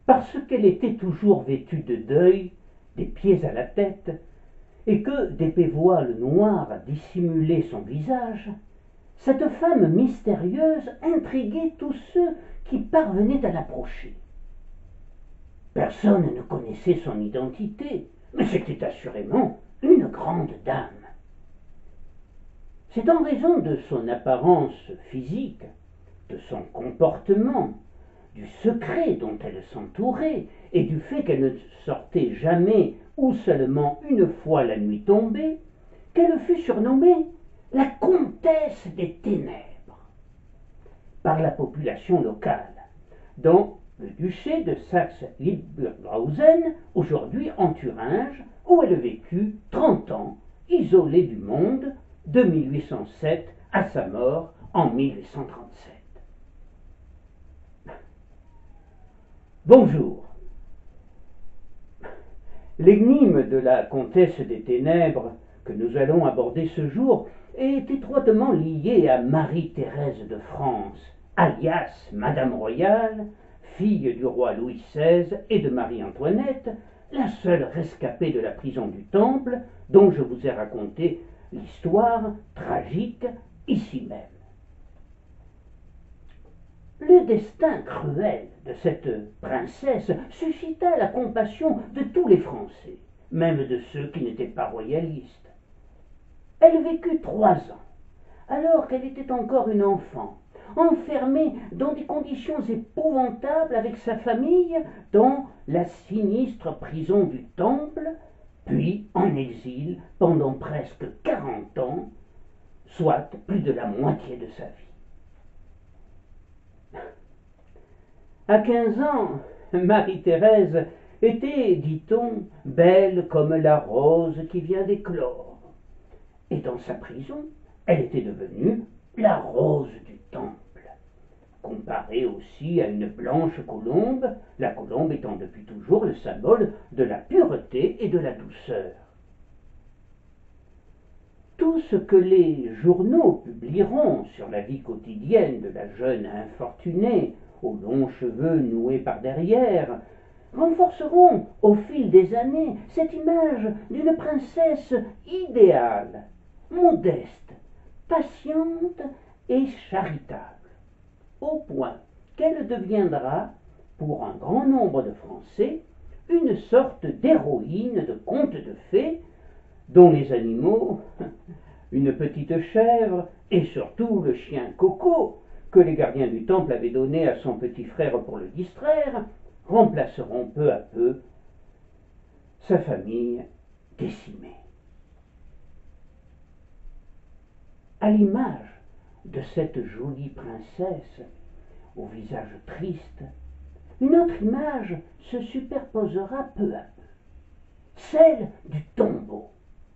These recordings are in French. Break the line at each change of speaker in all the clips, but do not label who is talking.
parce qu'elle était toujours vêtue de deuil, des pieds à la tête, et que d'épais voiles noirs dissimulaient son visage, cette femme mystérieuse intriguait tous ceux qui parvenaient à l'approcher. Personne ne connaissait son identité, mais c'était assurément une grande dame. C'est en raison de son apparence physique, de son comportement, du secret dont elle s'entourait et du fait qu'elle ne sortait jamais ou seulement une fois la nuit tombée, qu'elle fut surnommée la comtesse des ténèbres par la population locale, dans le duché de Saxe-Hildburghausen, aujourd'hui en Thuringe, où elle vécut 30 ans, isolée du monde, de 1807 à sa mort en 1837. Bonjour. L'énigme de la comtesse des ténèbres que nous allons aborder ce jour est étroitement liée à Marie-Thérèse de France, alias Madame Royale, fille du roi Louis XVI et de Marie-Antoinette, la seule rescapée de la prison du Temple, dont je vous ai raconté l'histoire tragique ici même. Le destin cruel de cette princesse suscita la compassion de tous les Français, même de ceux qui n'étaient pas royalistes. Elle vécut 3 ans, alors qu'elle était encore une enfant, enfermée dans des conditions épouvantables avec sa famille dans la sinistre prison du Temple, puis en exil pendant presque 40 ans, soit plus de la moitié de sa vie. À 15 ans, Marie-Thérèse était, dit-on, belle comme la rose qui vient d'éclore. Et dans sa prison, elle était devenue la rose du Temple, comparée aussi à une blanche colombe, la colombe étant depuis toujours le symbole de la pureté et de la douceur. Tout ce que les journaux publieront sur la vie quotidienne de la jeune infortunée, aux longs cheveux noués par derrière, renforceront au fil des années cette image d'une princesse idéale, modeste, patiente et charitable, au point qu'elle deviendra, pour un grand nombre de Français, une sorte d'héroïne de conte de fées, dont les animaux, une petite chèvre et surtout le chien Coco, que les gardiens du temple avaient donné à son petit frère pour le distraire, remplaceront peu à peu sa famille décimée. À l'image de cette jolie princesse au visage triste, une autre image se superposera peu à peu, celle du tombeau.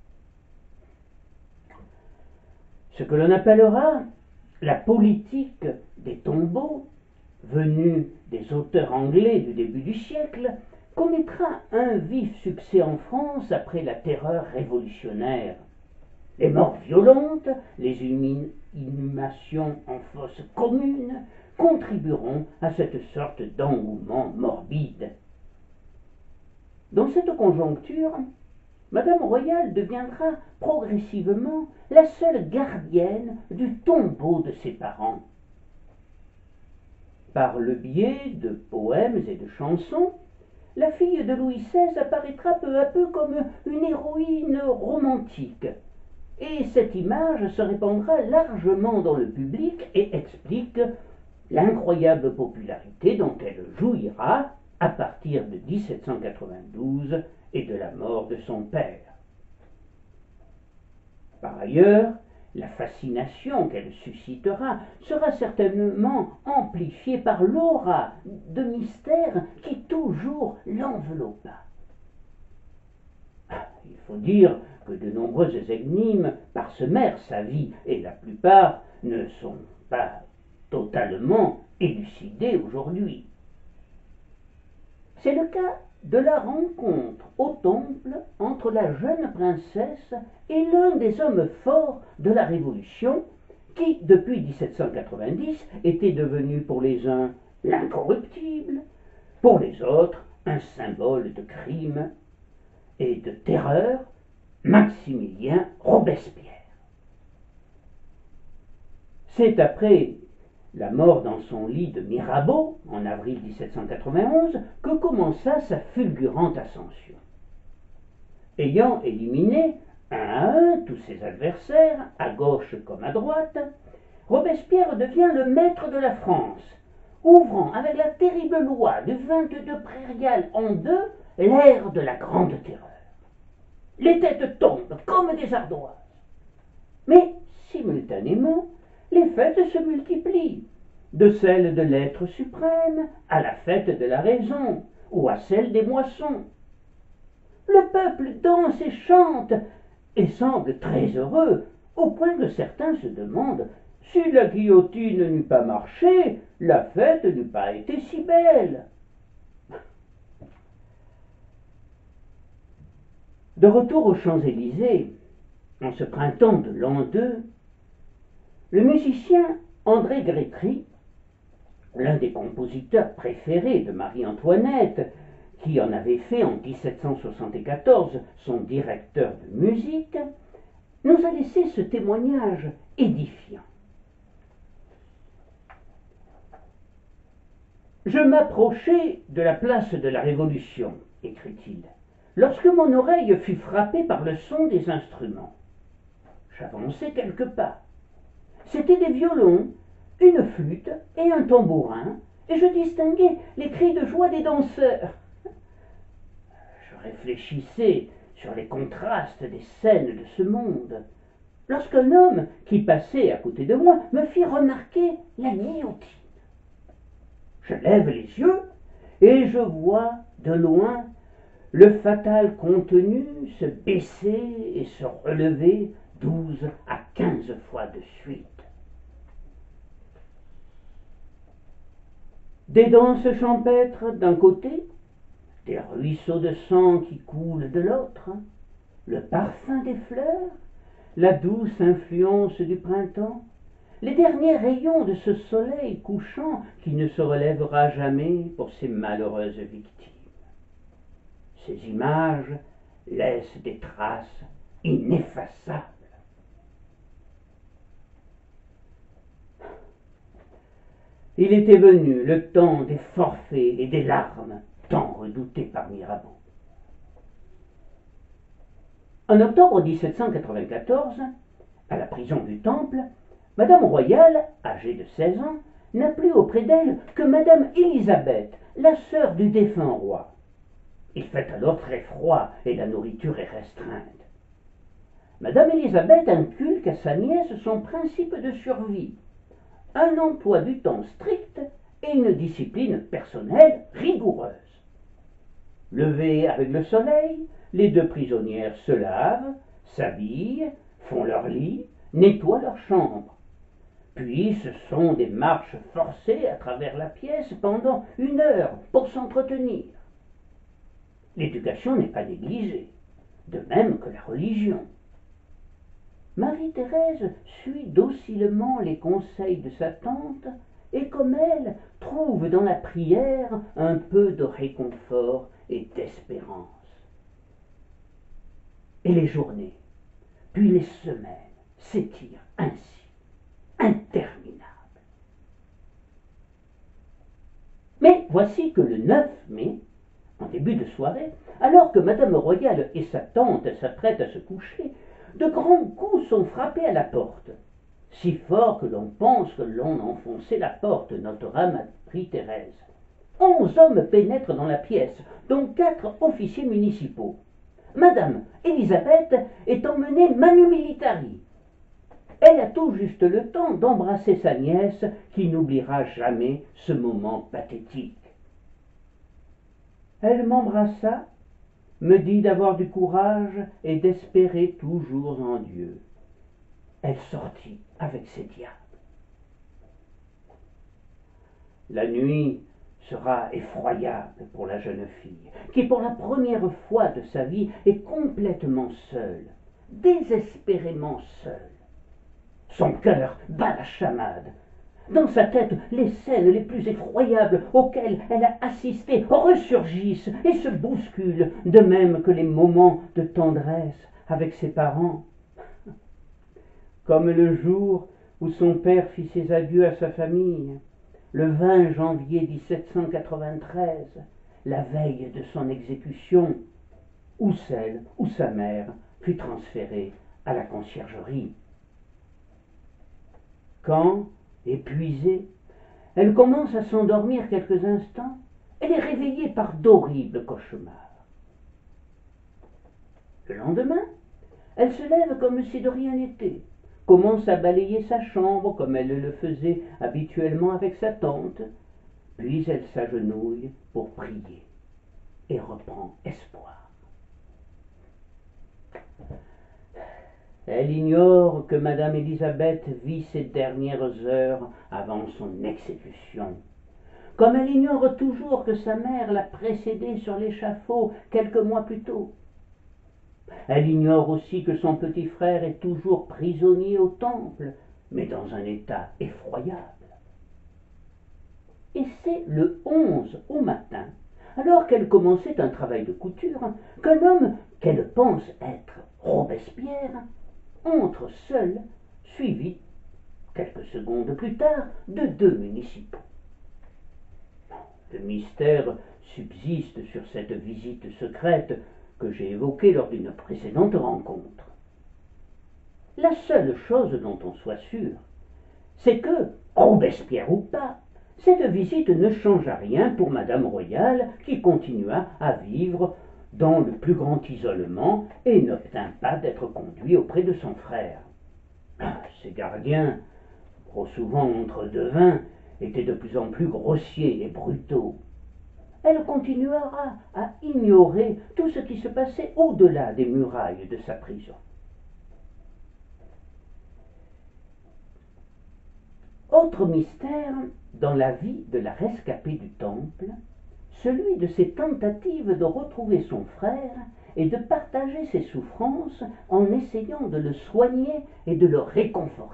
Ce que l'on appellera la politique des tombeaux, venue des auteurs anglais du début du siècle, connaîtra un vif succès en France après la terreur révolutionnaire. Les morts violentes, les inhumations en fosse commune contribueront à cette sorte d'engouement morbide. Dans cette conjoncture, Madame Royale deviendra progressivement la seule gardienne du tombeau de ses parents. Par le biais de poèmes et de chansons, la fille de Louis XVI apparaîtra peu à peu comme une héroïne romantique, et cette image se répandra largement dans le public et explique l'incroyable popularité dont elle jouira à partir de 1792 et de la mort de son père. Par ailleurs, la fascination qu'elle suscitera sera certainement amplifiée par l'aura de mystère qui toujours l'enveloppa. Il faut dire que de nombreuses énigmes parsemèrent sa vie et la plupart ne sont pas totalement élucidées aujourd'hui. C'est le cas de la rencontre au temple entre la jeune princesse et l'un des hommes forts de la Révolution qui, depuis 1790, était devenu pour les uns l'incorruptible, Pour les autres, un symbole de crime et de terreur, Maximilien Robespierre. C'est après la mort dans son lit de Mirabeau, en avril 1791, que commença sa fulgurante ascension. Ayant éliminé un à un tous ses adversaires, à gauche comme à droite, Robespierre devient le maître de la France, ouvrant avec la terrible loi du 22 prairial en deux l'ère de la Grande Terreur. Les têtes tombent comme des ardoises. Mais, simultanément, les fêtes se multiplient, de celle de l'être suprême à la fête de la raison ou à celle des moissons. Le peuple danse et chante et semble très heureux, au point que certains se demandent si la guillotine n'eût pas marché, la fête n'eût pas été si belle. De retour aux Champs-Élysées, en ce printemps de l'an 2, le musicien André Grétry, l'un des compositeurs préférés de Marie-Antoinette, qui en avait fait en 1774 son directeur de musique, nous a laissé ce témoignage édifiant. Je m'approchais de la place de la Révolution, écrit-il, lorsque mon oreille fut frappée par le son des instruments. J'avançai quelques pas. C'étaient des violons, une flûte et un tambourin, et je distinguais les cris de joie des danseurs. Je réfléchissais sur les contrastes des scènes de ce monde, lorsqu'un homme qui passait à côté de moi me fit remarquer la guillotine. Je lève les yeux et je vois de loin le fatal contenu se baisser et se relever 12 à 15 fois de suite. Des danses champêtres d'un côté, des ruisseaux de sang qui coulent de l'autre, le parfum des fleurs, la douce influence du printemps, les derniers rayons de ce soleil couchant qui ne se relèvera jamais pour ces malheureuses victimes. Ces images laissent des traces ineffaçables. Il était venu le temps des forfaits et des larmes, tant redoutés par Mirabeau. En octobre 1794, à la prison du Temple, Madame Royale, âgée de 16 ans, n'a plus auprès d'elle que Madame Élisabeth, la sœur du défunt roi. Il fait alors très froid et la nourriture est restreinte. Madame Élisabeth inculque à sa nièce son principe de survie, un emploi du temps strict et une discipline personnelle rigoureuse. Levées avec le soleil, les deux prisonnières se lavent, s'habillent, font leur lit, nettoient leur chambre. Puis ce sont des marches forcées à travers la pièce pendant 1 heure pour s'entretenir. L'éducation n'est pas négligée, de même que la religion. Marie-Thérèse suit docilement les conseils de sa tante et, comme elle, trouve dans la prière un peu de réconfort et d'espérance. Et les journées, puis les semaines s'étirent ainsi, interminables. Mais voici que le 9 mai, en début de soirée, alors que Madame Royale et sa tante s'apprêtent à se coucher, de grands coups sont frappés à la porte, si fort que l'on pense que l'on enfonçait la porte, notera Marie-Thérèse. 11 hommes pénètrent dans la pièce, dont 4 officiers municipaux. Madame Élisabeth est emmenée manu militari. Elle a tout juste le temps d'embrasser sa nièce, qui n'oubliera jamais ce moment pathétique. Elle m'embrassa, me dit d'avoir du courage et d'espérer toujours en Dieu. Elle sortit avec ses diables. La nuit sera effroyable pour la jeune fille, qui pour la première fois de sa vie est complètement seule, désespérément seule. Son cœur bat la chamade, Dans sa tête, les scènes les plus effroyables auxquelles elle a assisté ressurgissent et se bousculent, de même que les moments de tendresse avec ses parents. Comme le jour où son père fit ses adieux à sa famille, le 20 janvier 1793, la veille de son exécution, où celle où sa mère fut transférée à la conciergerie. Quand, épuisée, elle commence à s'endormir quelques instants, elle est réveillée par d'horribles cauchemars. Le lendemain, elle se lève comme si de rien n'était, commence à balayer sa chambre comme elle le faisait habituellement avec sa tante, puis elle s'agenouille pour prier et reprend espoir. Elle ignore que Madame Élisabeth vit ses dernières heures avant son exécution, comme elle ignore toujours que sa mère l'a précédée sur l'échafaud quelques mois plus tôt. Elle ignore aussi que son petit frère est toujours prisonnier au temple, mais dans un état effroyable. Et c'est le 11 au matin, alors qu'elle commençait un travail de couture, qu'un homme qu'elle pense être Robespierre entre seul, suivi, quelques secondes plus tard, de 2 municipaux. Le mystère subsiste sur cette visite secrète que j'ai évoquée lors d'une précédente rencontre. La seule chose dont on soit sûr, c'est que, Robespierre ou pas, cette visite ne changea rien pour Madame Royale, qui continua à vivre dans le plus grand isolement et n'obtint pas d'être conduit auprès de son frère. Ses gardiens, trop souvent entre devins, étaient de plus en plus grossiers et brutaux. Elle continuera à ignorer tout ce qui se passait au-delà des murailles de sa prison. Autre mystère dans la vie de la rescapée du Temple, celui de ses tentatives de retrouver son frère et de partager ses souffrances en essayant de le soigner et de le réconforter.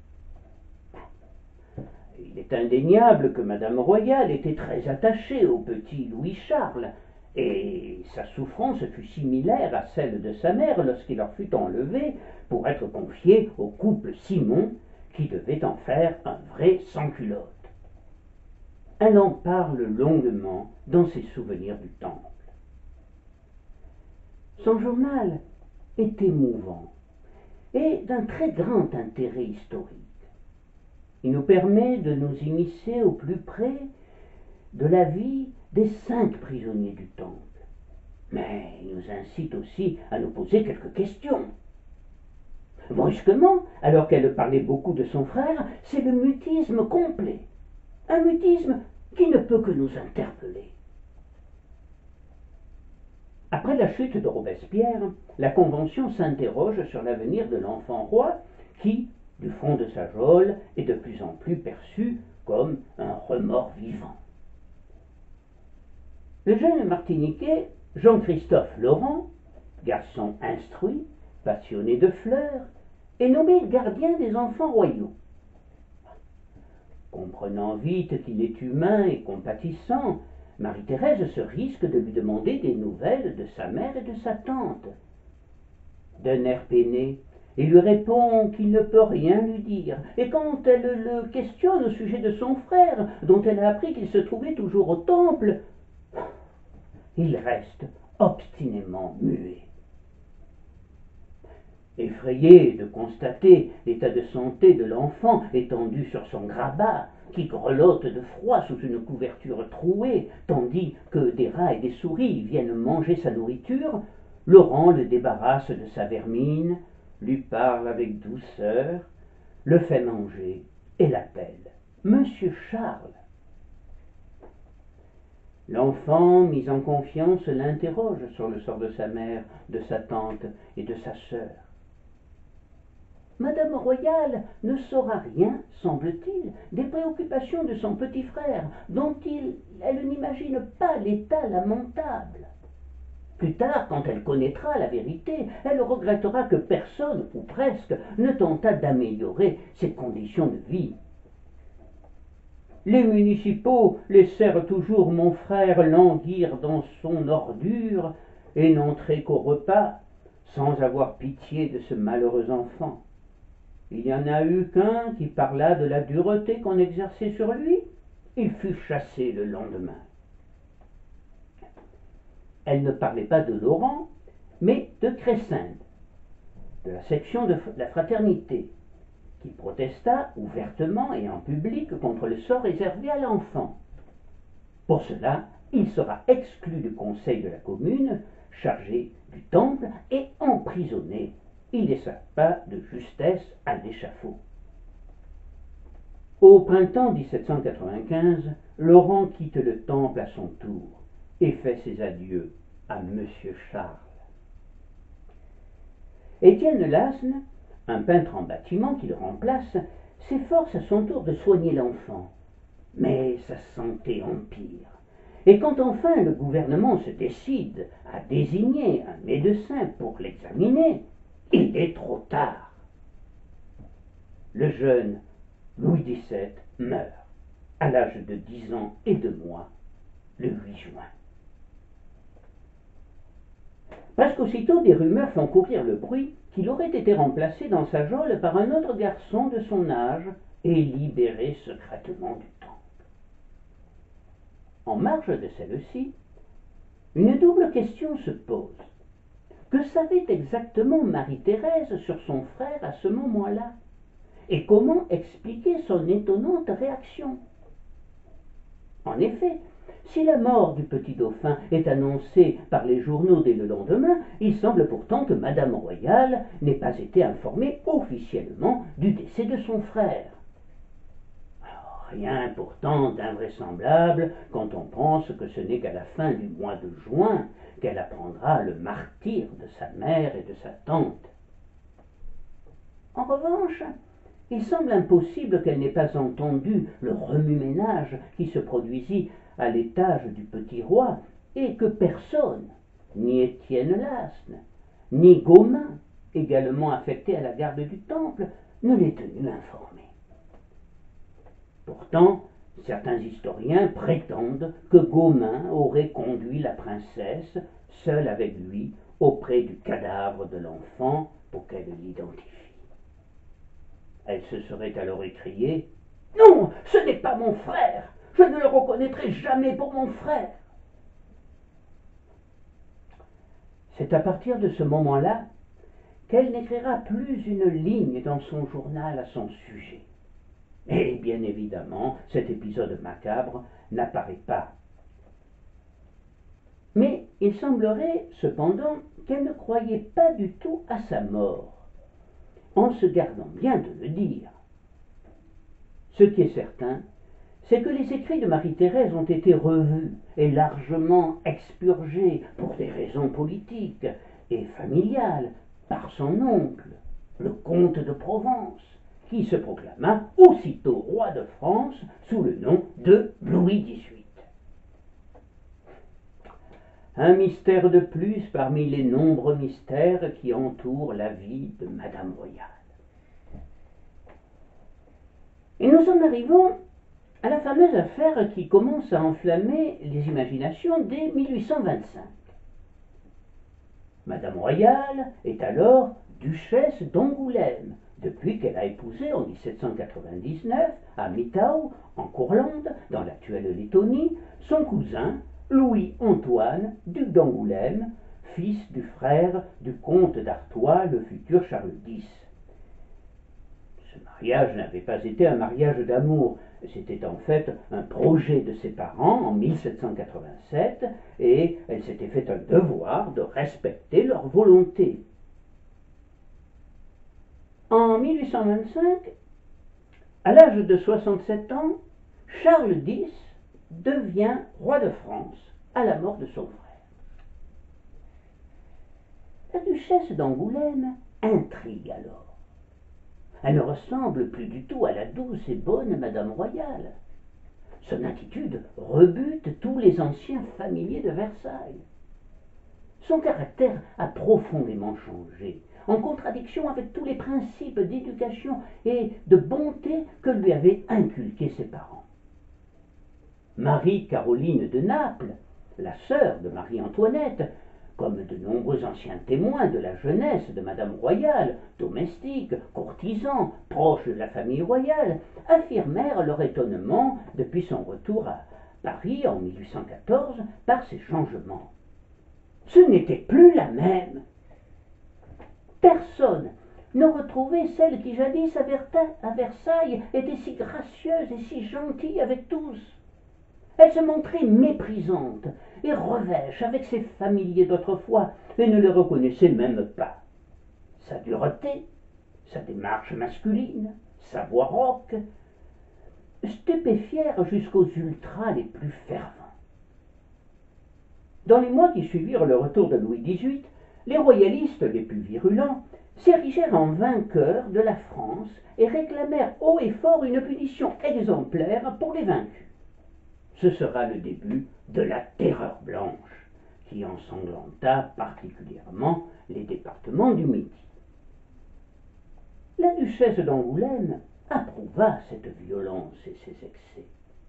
Il est indéniable que Madame Royale était très attachée au petit Louis-Charles, et sa souffrance fut similaire à celle de sa mère lorsqu'il leur fut enlevé pour être confié au couple Simon, qui devait en faire un vrai sans-culotte. Elle en parle longuement dans ses souvenirs du Temple. Son journal est émouvant et d'un très grand intérêt historique. Il nous permet de nous immiscer au plus près de la vie des 5 prisonniers du Temple. Mais il nous incite aussi à nous poser quelques questions. Brusquement, alors qu'elle parlait beaucoup de son frère, c'est le mutisme complet. Un mutisme qui ne peut que nous interpeller. Après la chute de Robespierre, la Convention s'interroge sur l'avenir de l'enfant roi qui, du fond de sa geôle, est de plus en plus perçu comme un remords vivant. Le jeune Martiniquais, Jean-Christophe Laurent, garçon instruit, passionné de fleurs, est nommé gardien des enfants royaux. Comprenant vite qu'il est humain et compatissant, Marie-Thérèse se risque de lui demander des nouvelles de sa mère et de sa tante. D'un air peiné, il lui répond qu'il ne peut rien lui dire, et quand elle le questionne au sujet de son frère, dont elle a appris qu'il se trouvait toujours au temple, il reste obstinément muet. Effrayé de constater l'état de santé de l'enfant étendu sur son grabat, qui grelotte de froid sous une couverture trouée, tandis que des rats et des souris viennent manger sa nourriture, Laurent le débarrasse de sa vermine, lui parle avec douceur, le fait manger et l'appelle Monsieur Charles. L'enfant, mis en confiance, l'interroge sur le sort de sa mère, de sa tante et de sa sœur. Madame Royale ne saura rien, semble-t-il, des préoccupations de son petit frère, dont elle n'imagine pas l'état lamentable. Plus tard, quand elle connaîtra la vérité, elle regrettera que personne, ou presque, ne tenta d'améliorer ses conditions de vie. Les municipaux laissèrent toujours mon frère languir dans son ordure et n'entrer qu'au repas sans avoir pitié de ce malheureux enfant. Il n'y en a eu qu'un qui parla de la dureté qu'on exerçait sur lui. Il fut chassé le lendemain. Elle ne parlait pas de Laurent, mais de Crescinde, de la section de la fraternité, qui protesta ouvertement et en public contre le sort réservé à l'enfant. Pour cela, il sera exclu du conseil de la commune, chargé du temple et emprisonné. Il n'échappa de justesse à l'échafaud. Au printemps 1795, Laurent quitte le temple à son tour et fait ses adieux à Monsieur Charles. Étienne Lasne, un peintre en bâtiment qui le remplace, s'efforce à son tour de soigner l'enfant. Mais sa santé empire. Et quand enfin le gouvernement se décide à désigner un médecin pour l'examiner, il est trop tard. Le jeune Louis XVII meurt à l'âge de 10 ans et 2 mois, le 8 juin. Presque aussitôt, des rumeurs font courir le bruit qu'il aurait été remplacé dans sa geôle par un autre garçon de son âge et libéré secrètement du temple. En marge de celle-ci, une double question se pose. Que savait exactement Marie-Thérèse sur son frère à ce moment-là? Et comment expliquer son étonnante réaction? En effet, si la mort du petit dauphin est annoncée par les journaux dès le lendemain, il semble pourtant que Madame Royale n'ait pas été informée officiellement du décès de son frère. Alors, rien pourtant d'invraisemblable quand on pense que ce n'est qu'à la fin du mois de juin qu'elle apprendra le martyre de sa mère et de sa tante. En revanche, il semble impossible qu'elle n'ait pas entendu le remue-ménage qui se produisit à l'étage du petit roi et que personne, ni Étienne Lasne, ni Gomin, également affecté à la garde du temple, ne l'ait tenu informé. Pourtant, certains historiens prétendent que Gomin aurait conduit la princesse, seule avec lui, auprès du cadavre de l'enfant pour qu'elle l'identifie. Elle se serait alors écriée « Non, ce n'est pas mon frère! Je ne le reconnaîtrai jamais pour mon frère !» C'est à partir de ce moment-là qu'elle n'écrira plus une ligne dans son journal à son sujet. Et bien évidemment, cet épisode macabre n'apparaît pas. Mais il semblerait cependant qu'elle ne croyait pas du tout à sa mort, en se gardant bien de le dire. Ce qui est certain, c'est que les écrits de Marie-Thérèse ont été revus et largement expurgés pour des raisons politiques et familiales par son oncle, le comte de Provence, qui se proclama aussitôt roi de France sous le nom de Louis XVIII. Un mystère de plus parmi les nombreux mystères qui entourent la vie de Madame Royale. Et nous en arrivons à la fameuse affaire qui commence à enflammer les imaginations dès 1825. Madame Royale est alors duchesse d'Angoulême, depuis qu'elle a épousé en 1799, à Mitau, en Courlande, dans l'actuelle Lettonie, son cousin, Louis-Antoine, duc d'Angoulême, fils du frère du comte d'Artois, le futur Charles X. Ce mariage n'avait pas été un mariage d'amour, c'était en fait un projet de ses parents en 1787, et elle s'était fait un devoir de respecter leur volonté. En 1825, à l'âge de 67 ans, Charles X devient roi de France à la mort de son frère. La duchesse d'Angoulême intrigue alors. Elle ne ressemble plus du tout à la douce et bonne Madame Royale. Son attitude rebute tous les anciens familiers de Versailles. Son caractère a profondément changé, en contradiction avec tous les principes d'éducation et de bonté que lui avaient inculqués ses parents. Marie-Caroline de Naples, la sœur de Marie-Antoinette, comme de nombreux anciens témoins de la jeunesse de Madame Royale, domestiques, courtisans, proches de la famille royale, affirmèrent leur étonnement depuis son retour à Paris en 1814 par ces changements. Ce n'était plus la même. Personne ne retrouvait celle qui jadis à Versailles était si gracieuse et si gentille avec tous. Elle se montrait méprisante et revêche avec ses familiers d'autrefois et ne les reconnaissait même pas. Sa dureté, sa démarche masculine, sa voix rauque, stupéfièrent jusqu'aux ultras les plus fervents. Dans les mois qui suivirent le retour de Louis XVIII, les royalistes les plus virulents s'érigèrent en vainqueurs de la France et réclamèrent haut et fort une punition exemplaire pour les vaincus. Ce sera le début de la Terreur blanche, qui ensanglanta particulièrement les départements du Midi. La duchesse d'Angoulême approuva cette violence et ces excès.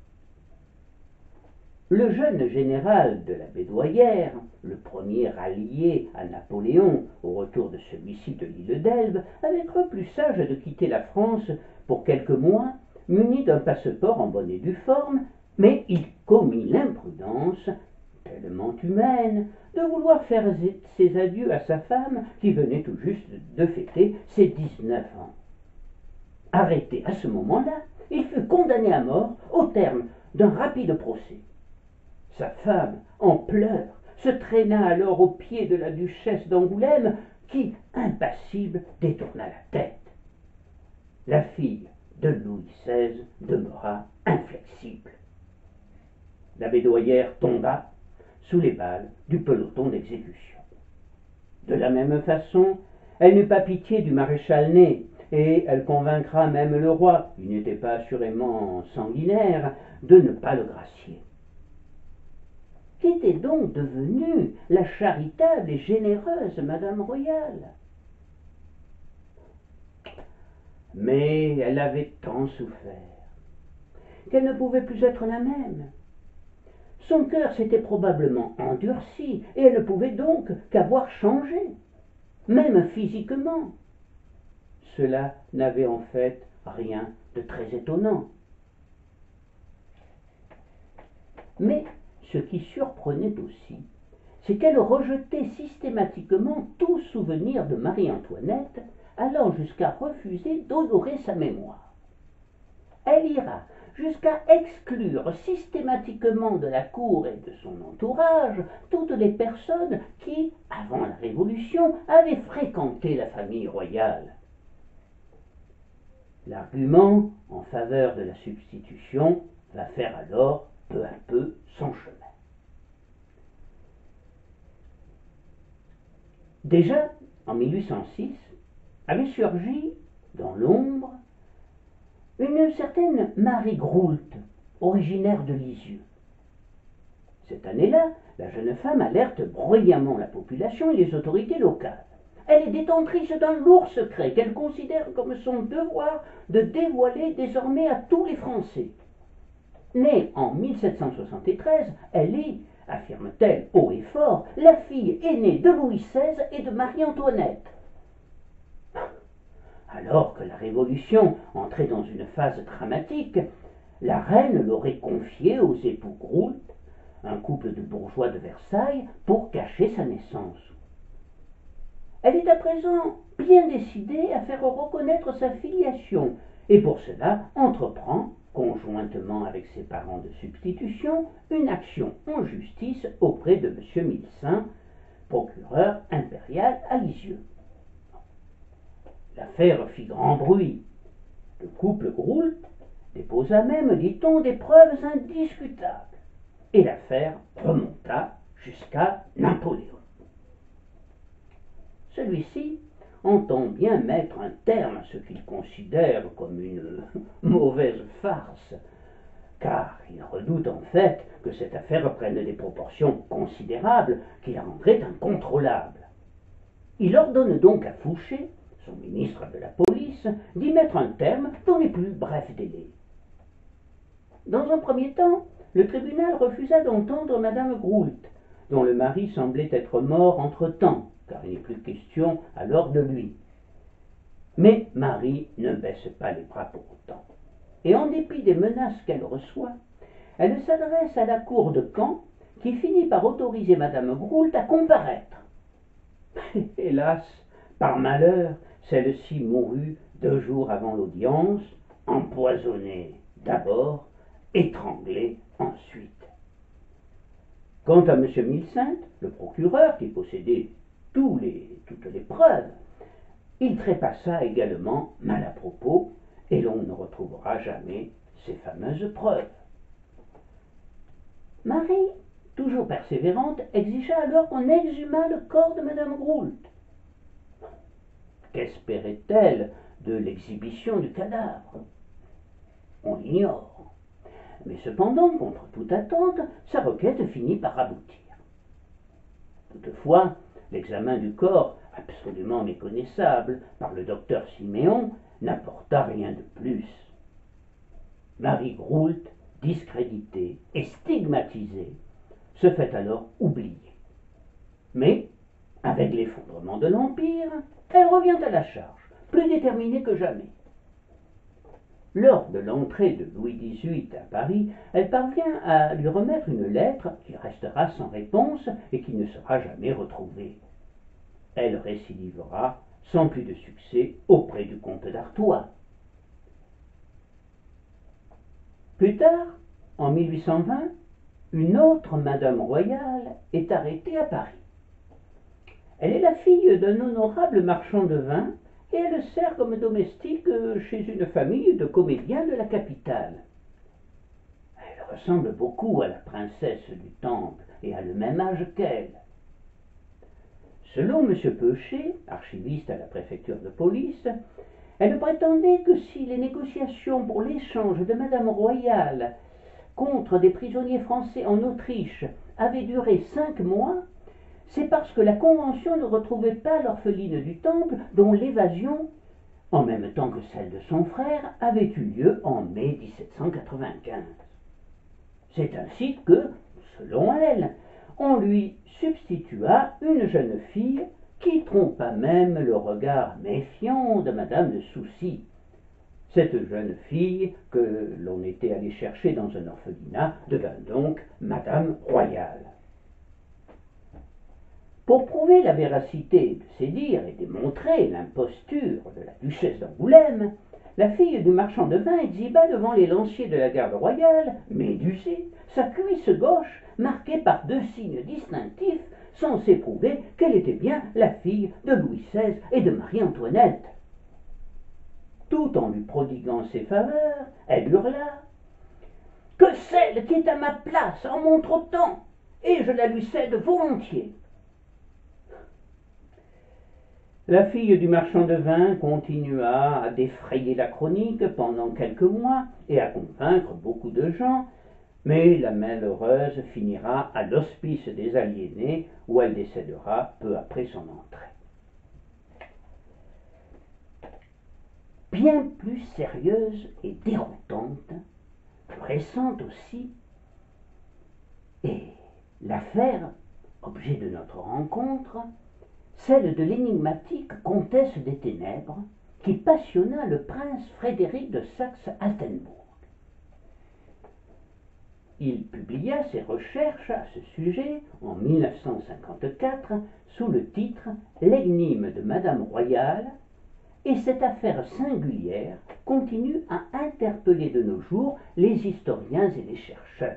Le jeune général de la Bédoyère, le premier allié à Napoléon au retour de celui-ci de l'île d'Elbe, avait cru plus sage de quitter la France pour quelques mois, muni d'un passeport en bonne et due forme, mais il commit l'imprudence, tellement humaine, de vouloir faire ses adieux à sa femme qui venait tout juste de fêter ses 19 ans. Arrêté à ce moment-là, il fut condamné à mort au terme d'un rapide procès. Sa femme, en pleurs, se traîna alors aux pieds de la duchesse d'Angoulême qui, impassible, détourna la tête. La fille de Louis XVI demeura inflexible. La Bédoyère tomba sous les balles du peloton d'exécution. De la même façon, elle n'eut pas pitié du maréchal Ney, et elle convaincra même le roi, qui n'était pas assurément sanguinaire, de ne pas le gracier. Qu'était donc devenue la charitable et généreuse Madame Royale? Mais elle avait tant souffert qu'elle ne pouvait plus être la même. Son cœur s'était probablement endurci, et elle ne pouvait donc qu'avoir changé, même physiquement. Cela n'avait en fait rien de très étonnant. Mais ce qui surprenait aussi, c'est qu'elle rejetait systématiquement tout souvenir de Marie-Antoinette, allant jusqu'à refuser d'honorer sa mémoire. Elle ira jusqu'à exclure systématiquement de la cour et de son entourage toutes les personnes qui, avant la Révolution, avaient fréquenté la famille royale. L'argument en faveur de la substitution va faire alors peu à peu son chemin. Déjà, en 1806, avait surgi, dans l'ombre, une certaine Marie Groult, originaire de Lisieux. Cette année-là, la jeune femme alerte bruyamment la population et les autorités locales. Elle est détentrice d'un lourd secret qu'elle considère comme son devoir de dévoiler désormais à tous les Français. Née en 1773, elle est, affirme-t-elle haut et fort, la fille aînée de Louis XVI et de Marie-Antoinette. Alors que la Révolution entrait dans une phase dramatique, la reine l'aurait confiée aux époux Groult, un couple de bourgeois de Versailles, pour cacher sa naissance. Elle est à présent bien décidée à faire reconnaître sa filiation, et pour cela entreprend, conjointement avec ses parents de substitution, une action en justice auprès de M. Milsin, procureur impérial à Lisieux. L'affaire fit grand bruit. Le couple Groult déposa même, dit-on, des preuves indiscutables, et l'affaire remonta jusqu'à Napoléon. Celui-ci entend bien mettre un terme à ce qu'il considère comme une mauvaise farce, car il redoute en fait que cette affaire prenne des proportions considérables qui la rendraient incontrôlable. Il ordonne donc à Fouché, son ministre de la police, d'y mettre un terme dans les plus brefs délais. Dans un premier temps, le tribunal refusa d'entendre madame Groult, dont le mari semblait être mort entre-temps, car il n'est plus question alors de lui. Mais Marie ne baisse pas les bras pour autant, et en dépit des menaces qu'elle reçoit, elle s'adresse à la cour de Caen, qui finit par autoriser madame Groult à comparaître. Hélas, par malheur, celle-ci mourut 2 jours avant l'audience, empoisonnée d'abord, étranglée ensuite. Quant à M. Milsint, le procureur, qui possédait toutes les preuves, il trépassa également mal à propos, et l'on ne retrouvera jamais ces fameuses preuves. Marie, toujours persévérante, exigea alors qu'on exhumât le corps de madame Groult. Qu'espérait-elle de l'exhibition du cadavre? On l'ignore. Mais cependant, contre toute attente, sa requête finit par aboutir. Toutefois, l'examen du corps, absolument méconnaissable par le docteur Siméon, n'apporta rien de plus. Marie Groult, discréditée et stigmatisée, se fait alors oublier. Mais, avec l'effondrement de l'Empire, elle revient à la charge, plus déterminée que jamais. Lors de l'entrée de Louis XVIII à Paris, elle parvient à lui remettre une lettre qui restera sans réponse et qui ne sera jamais retrouvée. Elle récidivera sans plus de succès auprès du comte d'Artois. Plus tard, en 1820, une autre Madame Royale est arrêtée à Paris. Elle est la fille d'un honorable marchand de vin et elle sert comme domestique chez une famille de comédiens de la capitale. Elle ressemble beaucoup à la princesse du Temple et a le même âge qu'elle. Selon M. Peuchet, archiviste à la préfecture de police, elle prétendait que si les négociations pour l'échange de Madame Royale contre des prisonniers français en Autriche avaient duré 5 mois, c'est parce que la Convention ne retrouvait pas l'orpheline du Temple dont l'évasion, en même temps que celle de son frère, avait eu lieu en mai 1795. C'est ainsi que, selon elle, on lui substitua une jeune fille qui trompa même le regard méfiant de Madame de Soucy. Cette jeune fille, que l'on était allé chercher dans un orphelinat, devint donc Madame Royale. Pour prouver la véracité de ces dires et démontrer l'imposture de la duchesse d'Angoulême, la fille du marchand de vin exhiba devant les lanciers de la garde royale, médusée, sa cuisse gauche marquée par 2 signes distinctifs censés prouver qu'elle était bien la fille de Louis XVI et de Marie-Antoinette. Tout en lui prodiguant ses faveurs, elle hurla « Que celle qui est à ma place en montre autant, et je la lui cède volontiers !» La fille du marchand de vin continua à défrayer la chronique pendant quelques mois et à convaincre beaucoup de gens, mais la malheureuse finira à l'hospice des aliénés où elle décédera peu après son entrée. Bien plus sérieuse et déroutante, plus récente aussi, est l'affaire, objet de notre rencontre, celle de l'énigmatique comtesse des Ténèbres qui passionna le prince Frédéric de Saxe-Altenbourg. Il publia ses recherches à ce sujet en 1954 sous le titre « L'énigme de Madame Royale » et cette affaire singulière continue à interpeller de nos jours les historiens et les chercheurs.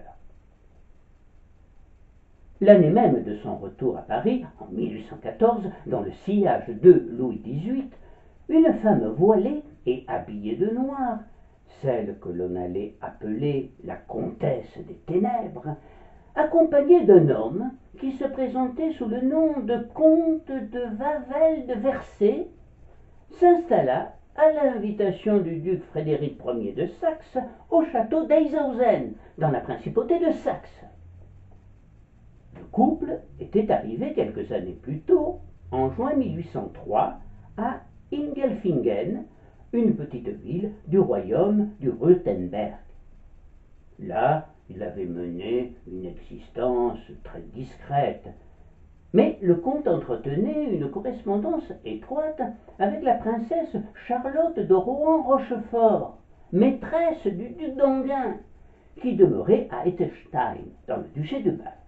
L'année même de son retour à Paris, en 1814, dans le sillage de Louis XVIII, une femme voilée et habillée de noir, celle que l'on allait appeler la comtesse des Ténèbres, accompagnée d'un homme qui se présentait sous le nom de comte de Wavel de Versay, s'installa à l'invitation du duc Frédéric Ier de Saxe au château d'Eishausen, dans la principauté de Saxe. Le couple était arrivé quelques années plus tôt, en juin 1803, à Ingelfingen, une petite ville du royaume du Rothenberg. Là, Il avait mené une existence très discrète. Mais le comte entretenait une correspondance étroite avec la princesse Charlotte de Rohan-Rochefort, maîtresse du duc d'Enghien, qui demeurait à Ettelstein, dans le duché de Bade.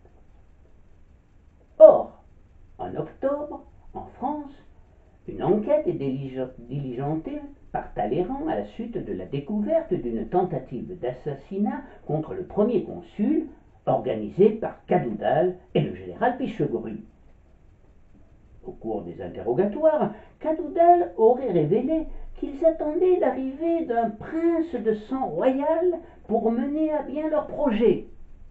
Or, en octobre, en France, une enquête est diligentée par Talleyrand à la suite de la découverte d'une tentative d'assassinat contre le premier consul, organisée par Cadoudal et le général Pichegru. Au cours des interrogatoires, Cadoudal aurait révélé qu'ils attendaient l'arrivée d'un prince de sang royal pour mener à bien leur projet.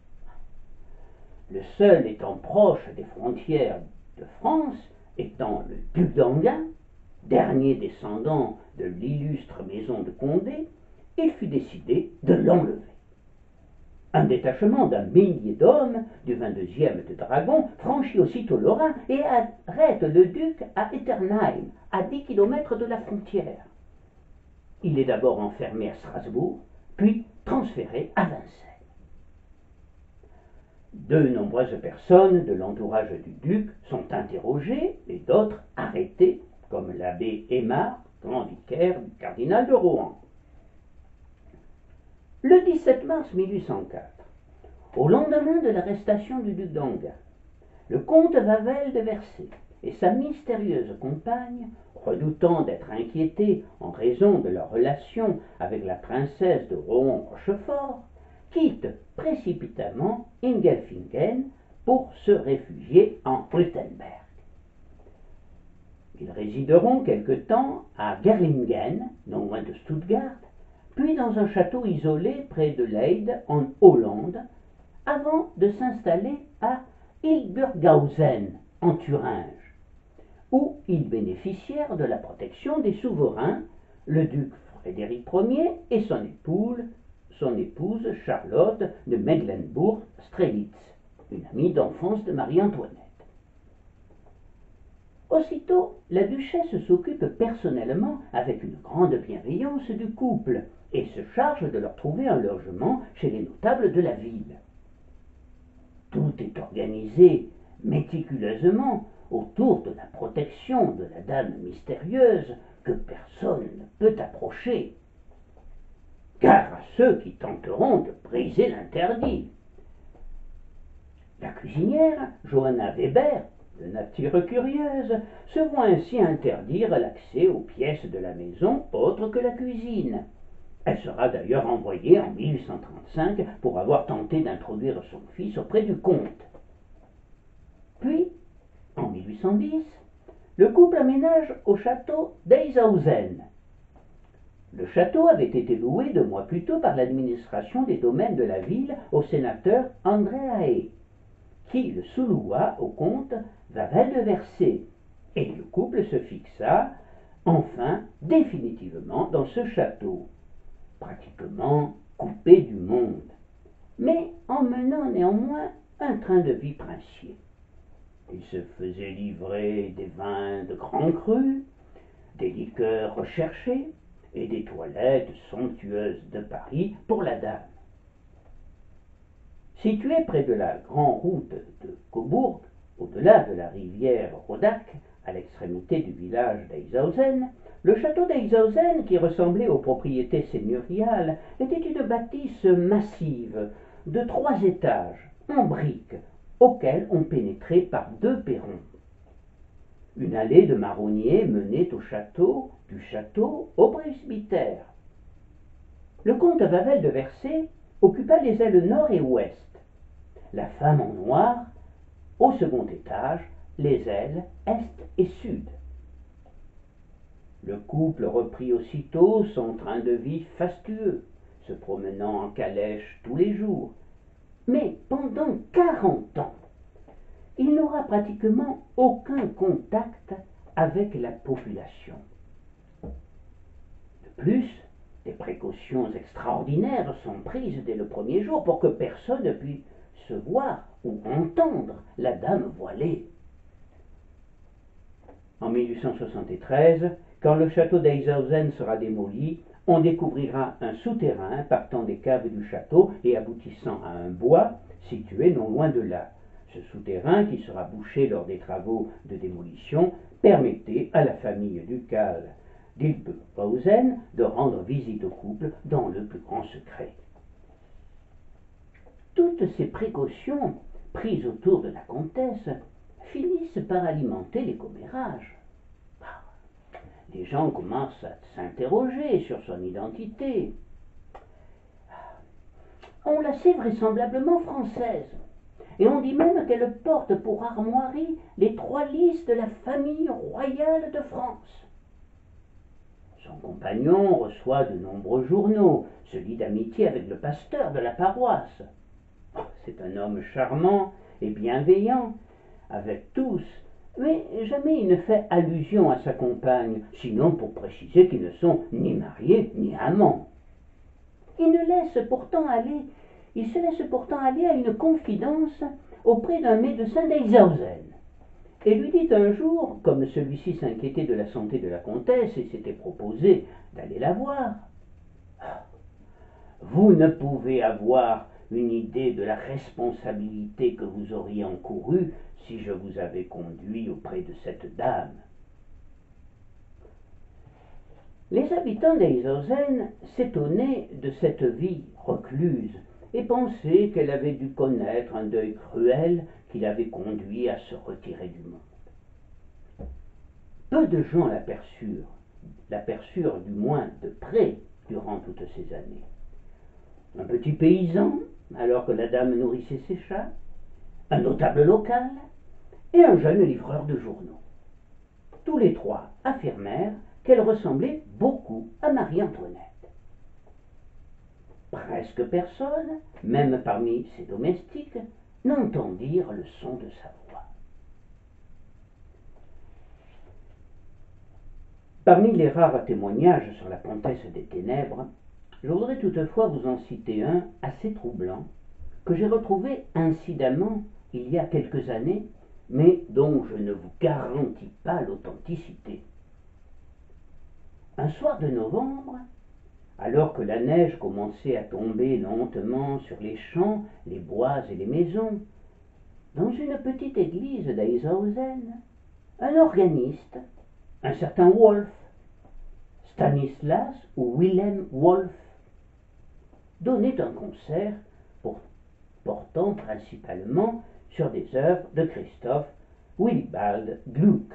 Le seul étant proche des frontières de France étant le duc d'Enghien, dernier descendant de l'illustre maison de Condé, il fut décidé de l'enlever. Un détachement d'un millier d'hommes du 22e de Dragons franchit aussitôt le Rhin et arrête le duc à Etternheim, à 10 km de la frontière. Il est d'abord enfermé à Strasbourg, puis transféré à Vincennes. De nombreuses personnes de l'entourage du duc sont interrogées et d'autres arrêtées, comme l'abbé Aymar, grand vicaire du cardinal de Rohan. Le 17 mars 1804, au lendemain de l'arrestation du duc d'Enghien, le comte Vavel de Versay et sa mystérieuse compagne, redoutant d'être inquiétés en raison de leur relation avec la princesse de Rohan-Rochefort, quittent précipitamment Ingelfingen pour se réfugier en Ruttenberg. Ils résideront quelque temps à Gerlingen, non loin de Stuttgart, puis dans un château isolé près de Leyde, en Hollande, avant de s'installer à Hildburghausen, en Thuringe, où ils bénéficièrent de la protection des souverains, le duc Frédéric Ier et son épouse Charlotte de Mecklembourg-Strelitz, une amie d'enfance de Marie-Antoinette. Aussitôt, la duchesse s'occupe personnellement, avec une grande bienveillance, du couple et se charge de leur trouver un logement chez les notables de la ville. Tout est organisé méticuleusement autour de la protection de la dame mystérieuse que personne ne peut approcher. Gare à ceux qui tenteront de briser l'interdit. La cuisinière, Johanna Weber, de nature curieuse, se voit ainsi interdire l'accès aux pièces de la maison autres que la cuisine. Elle sera d'ailleurs envoyée en 1835 pour avoir tenté d'introduire son fils auprès du comte. Puis, en 1810, le couple aménage au château d'Eishausen. Le château avait été loué 2 mois plus tôt par l'administration des domaines de la ville au sénateur André Haé, qui le sous-loua au comte Vavel de Versay, et le couple se fixa enfin définitivement dans ce château, pratiquement coupé du monde, mais en menant néanmoins un train de vie princier. Il se faisait livrer des vins de grand cru, des liqueurs recherchées et des toilettes somptueuses de Paris pour la dame. Situé près de la grande route de Cobourg, au-delà de la rivière Rodach, à l'extrémité du village d'Eishausen, le château d'Eishausen, qui ressemblait aux propriétés seigneuriales, était une bâtisse massive de 3 étages, en briques, auxquels on pénétrait par 2 perrons. Une allée de marronniers menait au château, du château au presbytère. Le comte Vavel de Versay occupa les ailes nord et ouest. La femme en noir, au second étage, les ailes est et sud. Le couple reprit aussitôt son train de vie fastueux, se promenant en calèche tous les jours. Mais pendant 40 ans, il n'aura pratiquement aucun contact avec la population. De plus, des précautions extraordinaires sont prises dès le premier jour pour que personne ne puisse voir ou entendre la dame voilée. En 1873, quand le château d'Eishausen sera démoli, on découvrira un souterrain partant des caves du château et aboutissant à un bois situé non loin de là. Ce souterrain, qui sera bouché lors des travaux de démolition, permettait à la famille ducale d'Hildburghausen de rendre visite au couple dans le plus grand secret. Toutes ces précautions prises autour de la comtesse finissent par alimenter les commérages. Les gens commencent à s'interroger sur son identité. On la sait vraisemblablement française, et on dit même qu'elle porte pour armoiries les 3 lys de la famille royale de France. Son compagnon reçoit de nombreux journaux, se lie d'amitié avec le pasteur de la paroisse. C'est un homme charmant et bienveillant avec tous, mais jamais il ne fait allusion à sa compagne, sinon pour préciser qu'ils ne sont ni mariés ni amants. Il se laisse pourtant aller à une confidence auprès d'un médecin d'Eisenhausen, et lui dit un jour, comme celui-ci s'inquiétait de la santé de la comtesse et s'était proposé d'aller la voir: « Vous ne pouvez avoir une idée de la responsabilité que vous auriez encourue si je vous avais conduit auprès de cette dame. » Les habitants d'Eisenhausen s'étonnaient de cette vie recluse et pensaient qu'elle avait dû connaître un deuil cruel qui l'avait conduit à se retirer du monde. Peu de gens l'aperçurent du moins de près durant toutes ces années. Un petit paysan, alors que la dame nourrissait ses chats, un notable local et un jeune livreur de journaux. Tous les 3 affirmèrent qu'elle ressemblait beaucoup à Marie-Antoinette. Presque personne, même parmi ses domestiques, n'entendirent le son de sa voix. Parmi les rares témoignages sur la comtesse des ténèbres, je voudrais toutefois vous en citer un assez troublant, que j'ai retrouvé incidemment il y a quelques années, mais dont je ne vous garantis pas l'authenticité. Un soir de novembre, alors que la neige commençait à tomber lentement sur les champs, les bois et les maisons, dans une petite église d'Eisenhausen, un organiste, un certain Wolf, Stanislas ou Wilhelm Wolf, donnait un concert portant principalement sur des œuvres de Christoph Willibald Gluck.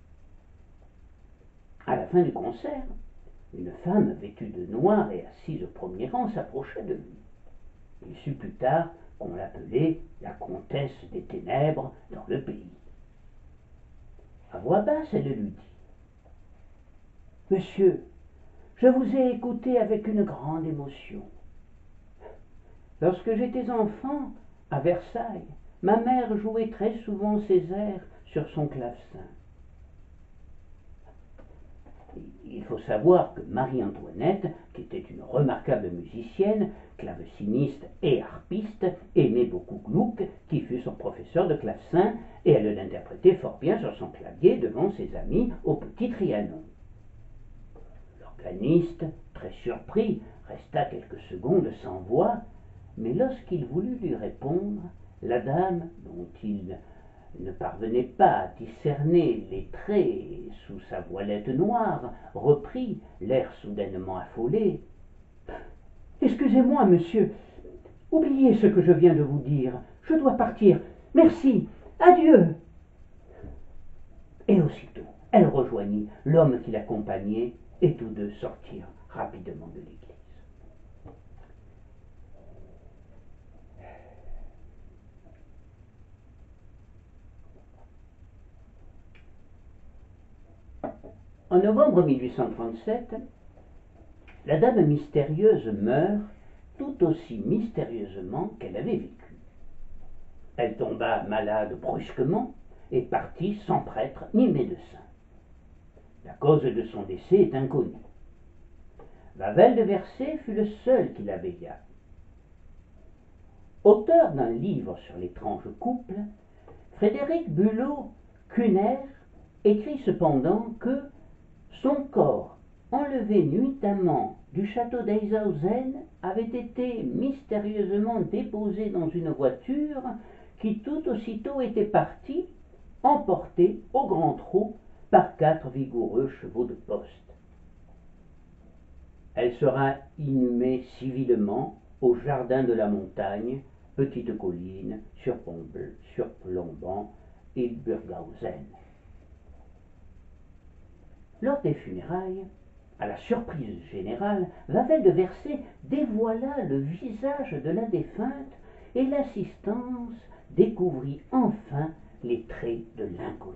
À la fin du concert, une femme vêtue de noir et assise au premier rang s'approcha de lui. Il sut plus tard qu'on l'appelait la comtesse des ténèbres dans le pays. À voix basse, elle lui dit: « Monsieur, je vous ai écouté avec une grande émotion. Lorsque j'étais enfant, à Versailles, ma mère jouait très souvent ces airs sur son clavecin. Il faut savoir que Marie-Antoinette, qui était une remarquable musicienne, claveciniste et harpiste, aimait beaucoup Gluck, qui fut son professeur de clavecin, et elle l'interprétait fort bien sur son clavier devant ses amis au Petit Trianon. » L'organiste, très surpris, resta quelques secondes sans voix, mais lorsqu'il voulut lui répondre, la dame, dont il ne parvenait pas à discerner les traits sous sa voilette noire, reprit, l'air soudainement affolé: « Excusez-moi, monsieur, oubliez ce que je viens de vous dire, je dois partir, merci, adieu. » Et aussitôt, elle rejoignit l'homme qui l'accompagnait, et tous deux sortirent rapidement de l'église. En novembre 1837, la dame mystérieuse meurt tout aussi mystérieusement qu'elle avait vécu. Elle tomba malade brusquement et partit sans prêtre ni médecin. La cause de son décès est inconnue. Wawel de Versay fut le seul qui la veilla. Auteur d'un livre sur l'étrange couple, Frédéric Bülow Kühner écrit cependant que son corps, enlevé nuitamment du château d'Eishausen avait été mystérieusement déposée dans une voiture qui tout aussitôt était partie, emportée au grand trot par 4 vigoureux chevaux de poste. Elle sera inhumée civilement au jardin de la montagne, petite colline surplombant Hildburghausen. Lors des funérailles, à la surprise générale, Wawel de Versay dévoila le visage de la défunte et l'assistance découvrit enfin les traits de l'inconnu.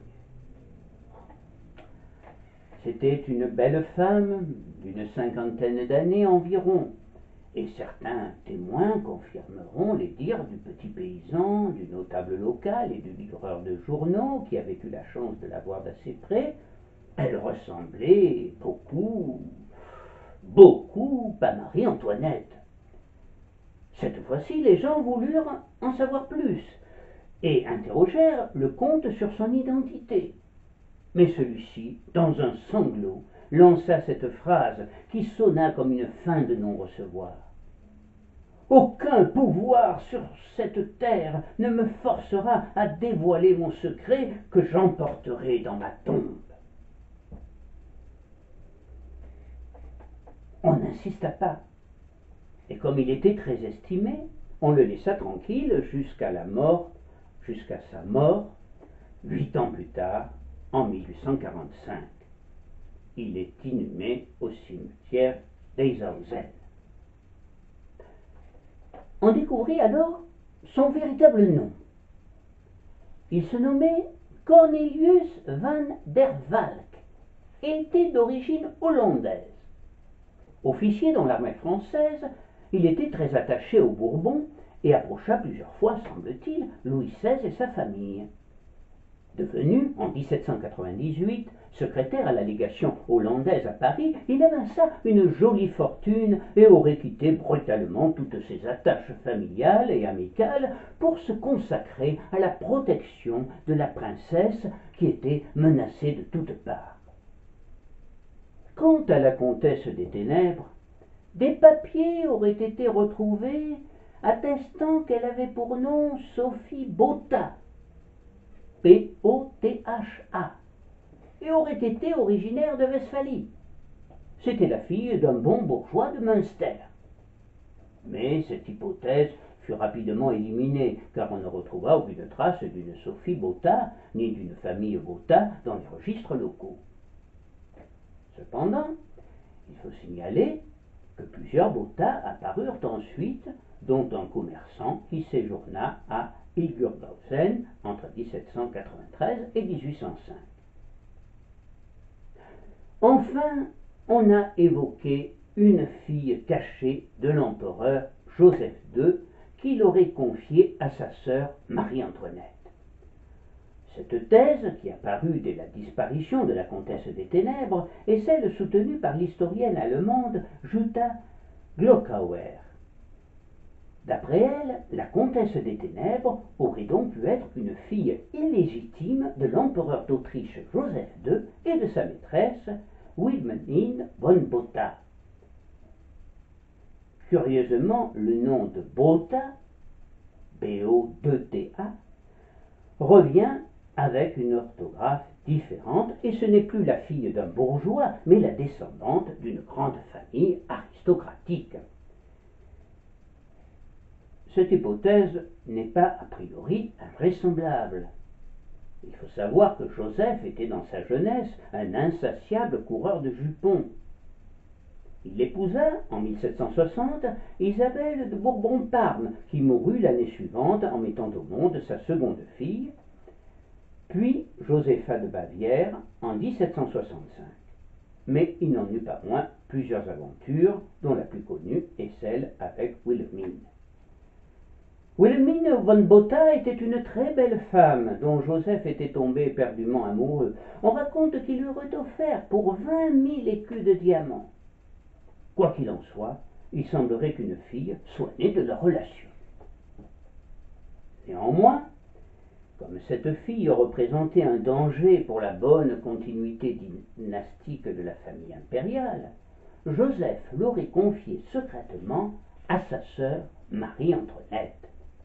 C'était une belle femme d'une 50aine d'années environ, et certains témoins confirmeront les dires du petit paysan, du notable local et du livreur de journaux qui avait eu la chance de la voir d'assez près. Elle ressemblait beaucoup à Marie-Antoinette. Cette fois-ci, les gens voulurent en savoir plus et interrogèrent le comte sur son identité. Mais celui-ci, dans un sanglot, lança cette phrase qui sonna comme une fin de non-recevoir. Aucun pouvoir sur cette terre ne me forcera à dévoiler mon secret que j'emporterai dans ma tombe. On n'insista pas, et comme il était très estimé, on le laissa tranquille jusqu'à sa mort, 8 ans plus tard, en 1845. Il est inhumé au cimetière d'Eishausen. On découvrit alors son véritable nom. Il se nommait Cornelius van der Valk et était d'origine hollandaise. Officier dans l'armée française, il était très attaché aux Bourbons et approcha plusieurs fois, semble-t-il, Louis XVI et sa famille. Devenu, en 1798, secrétaire à la légation hollandaise à Paris, il avança une jolie fortune et aurait quitté brutalement toutes ses attaches familiales et amicales pour se consacrer à la protection de la princesse qui était menacée de toutes parts. Quant à la comtesse des Ténèbres, des papiers auraient été retrouvés attestant qu'elle avait pour nom Sophie Botha, P-O-T-H-A, et aurait été originaire de Westphalie. C'était la fille d'un bon bourgeois de Münster. Mais cette hypothèse fut rapidement éliminée, car on ne retrouva aucune trace d'une Sophie Botha, ni d'une famille Botha dans les registres locaux. Cependant, il faut signaler que plusieurs Botha apparurent ensuite, dont un commerçant qui séjourna à Hildburghausen entre 1793 et 1805. Enfin, on a évoqué une fille cachée de l'empereur Joseph II qui l'aurait confiée à sa sœur Marie-Antoinette. Cette thèse, qui apparut dès la disparition de la comtesse des Ténèbres, est celle soutenue par l'historienne allemande Jutta Glockauer. D'après elle, la comtesse des Ténèbres aurait donc pu être une fille illégitime de l'empereur d'Autriche Joseph II et de sa maîtresse Wilhelmine von Botha. Curieusement, le nom de Botha, B-O-2-T-A, revient avec une orthographe différente et ce n'est plus la fille d'un bourgeois, mais la descendante d'une grande famille aristocratique. Cette hypothèse n'est pas a priori invraisemblable. Il faut savoir que Joseph était dans sa jeunesse un insatiable coureur de jupons. Il épousa, en 1760, Isabelle de Bourbon-Parme, qui mourut l'année suivante en mettant au monde sa seconde fille, puis Josépha de Bavière en 1765. Mais il n'en eut pas moins plusieurs aventures, dont la plus connue est celle avec Wilhelmine. Wilhelmine von Botha était une très belle femme dont Joseph était tombé éperdument amoureux. On raconte qu'il lui aurait offert pour 20 000 écus de diamants. Quoi qu'il en soit, il semblerait qu'une fille soit née de leur relation. Néanmoins, comme cette fille représentait un danger pour la bonne continuité dynastique de la famille impériale, Joseph l'aurait confié secrètement à sa sœur Marie-Antoinette.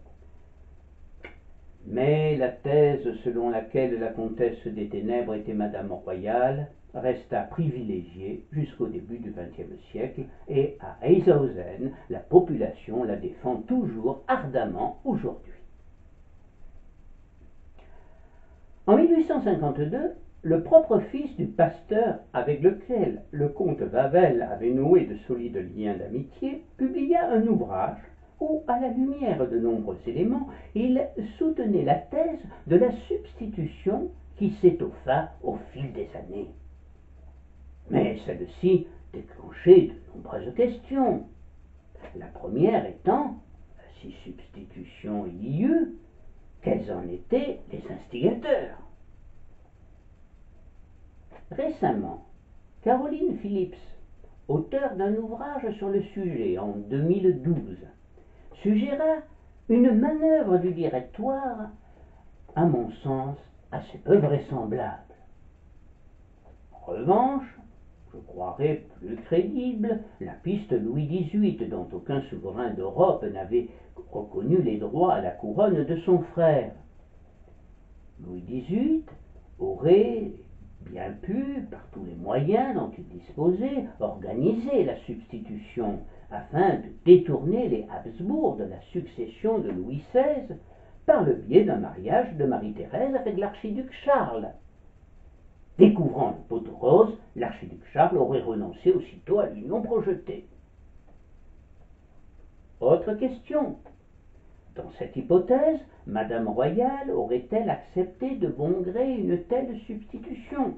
Mais la thèse selon laquelle la comtesse des Ténèbres était Madame Royale resta privilégiée jusqu'au début du XXe siècle, et à Eishausen, la population la défend toujours ardemment aujourd'hui. En 1852, le propre fils du pasteur avec lequel le comte Wawel avait noué de solides liens d'amitié publia un ouvrage où, à la lumière de nombreux éléments, il soutenait la thèse de la substitution qui s'étoffa au fil des années. Mais celle-ci déclenchait de nombreuses questions. La première étant, si substitution il y eut, quels en étaient les instigateurs? Récemment, Caroline Phillips, auteure d'un ouvrage sur le sujet en 2012, suggéra une manœuvre du directoire, à mon sens, assez peu vraisemblable. En revanche, je croirais plus crédible la piste Louis XVIII, dont aucun souverain d'Europe n'avait reconnu les droits à la couronne de son frère. Louis XVIII aurait bien pu, par tous les moyens dont il disposait, organiser la substitution afin de détourner les Habsbourg de la succession de Louis XVI par le biais d'un mariage de Marie-Thérèse avec l'archiduc Charles. Découvrant le pot aux roses, l'archiduc Charles aurait renoncé aussitôt à l'union projetée. Autre question. Dans cette hypothèse, Madame Royale aurait-elle accepté de bon gré une telle substitution?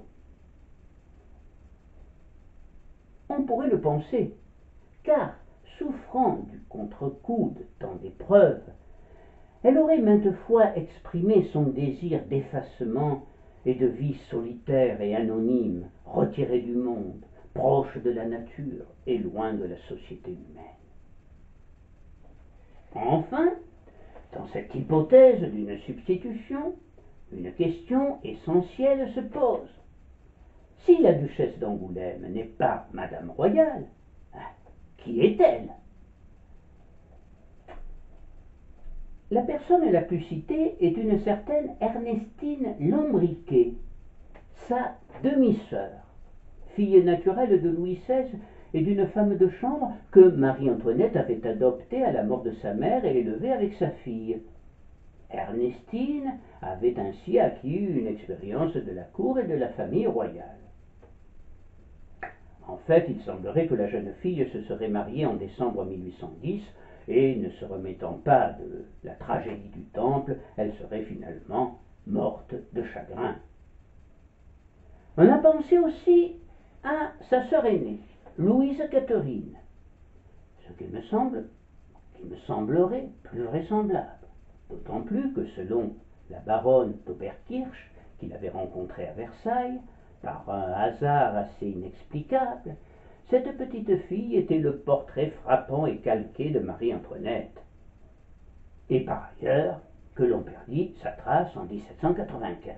On pourrait le penser, car, souffrant du contre-coup de tant d'épreuves, elle aurait maintes fois exprimé son désir d'effacement et de vie solitaire et anonyme, retirée du monde, proche de la nature et loin de la société humaine. Enfin, dans cette hypothèse d'une substitution, une question essentielle se pose. Si la duchesse d'Angoulême n'est pas Madame Royale, qui est-elle? La personne la plus citée est une certaine Ernestine Lambriquet, sa demi-sœur, fille naturelle de Louis XVI et d'une femme de chambre que Marie-Antoinette avait adoptée à la mort de sa mère et élevée avec sa fille. Ernestine avait ainsi acquis une expérience de la cour et de la famille royale. En fait, il semblerait que la jeune fille se serait mariée en décembre 1810 et, ne se remettant pas de la tragédie du Temple, elle serait finalement morte de chagrin. On a pensé aussi à sa sœur aînée, Louise Catherine, ce qui me semblerait plus vraisemblable, d'autant plus que selon la baronne d'Oberkirch, qu'il avait rencontrée à Versailles, par un hasard assez inexplicable, cette petite fille était le portrait frappant et calqué de Marie-Antoinette, et par ailleurs que l'on perdit sa trace en 1795.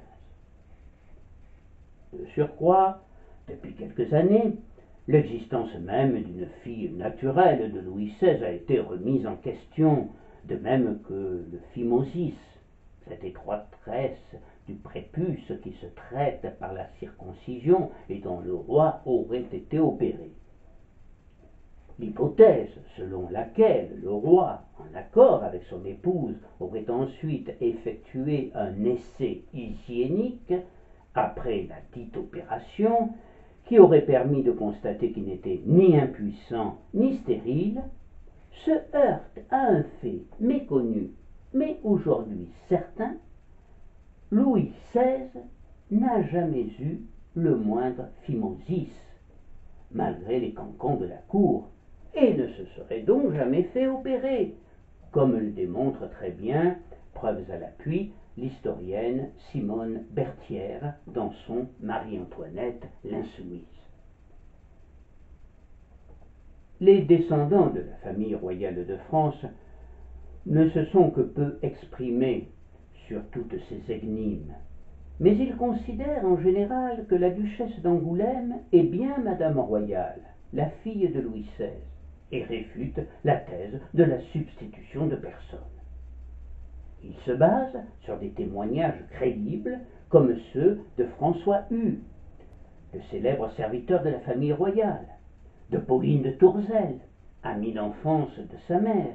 De surcroît, depuis quelques années, l'existence même d'une fille naturelle de Louis XVI a été remise en question, de même que le phimosis, cette étroitesse du prépuce qui se traite par la circoncision et dont le roi aurait été opéré. L'hypothèse selon laquelle le roi, en accord avec son épouse, aurait ensuite effectué un essai hygiénique après la dite opération, qui aurait permis de constater qu'il n'était ni impuissant ni stérile, se heurte à un fait méconnu, mais aujourd'hui certain: Louis XVI n'a jamais eu le moindre phimosis, malgré les cancans de la cour, et ne se serait donc jamais fait opérer, comme le démontre très bien, preuves à l'appui, l'historienne Simone Berthière dans son Marie-Antoinette l'insoumise. Les descendants de la famille royale de France ne se sont que peu exprimés sur toutes ces énigmes, mais ils considèrent en général que la duchesse d'Angoulême est bien Madame Royale, la fille de Louis XVI, et réfute la thèse de la substitution de personne. Il se base sur des témoignages crédibles comme ceux de François Hue, le célèbre serviteur de la famille royale, de Pauline de Tourzel, amie d'enfance de sa mère,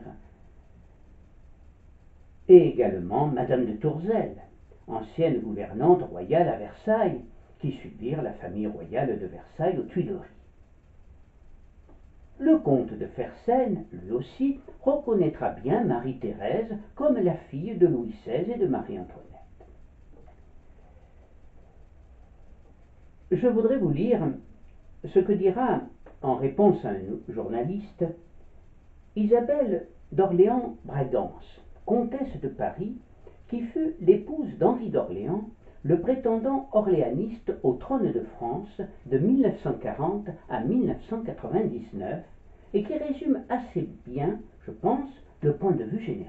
et également Madame de Tourzel, ancienne gouvernante royale à Versailles, qui suivirent la famille royale de Versailles aux Tuileries. Le comte de Fersen, lui aussi, reconnaîtra bien Marie-Thérèse comme la fille de Louis XVI et de Marie-Antoinette. Je voudrais vous lire ce que dira, en réponse à un journaliste, Isabelle d'Orléans-Bragance, comtesse de Paris, qui fut l'épouse d'Henri d'Orléans, le prétendant orléaniste au trône de France de 1940 à 1999, et qui résume assez bien, je pense, le point de vue général.